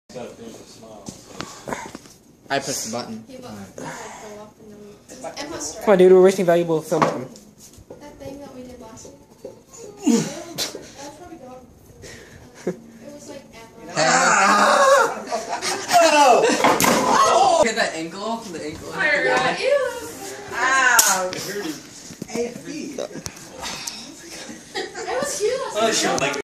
I pressed the button. Come on, dude, we're wasting valuable film time. That thing that we did last week. That's probably gone. It was like Get that ankle from the ankle. Ew! Ow! It was cute.